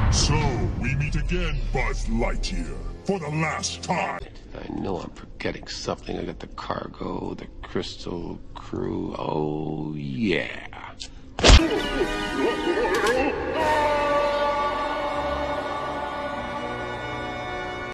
So, we meet again, Buzz Lightyear, for the last time. I know I'm forgetting something. I got the cargo, the crystal crew. Oh, yeah.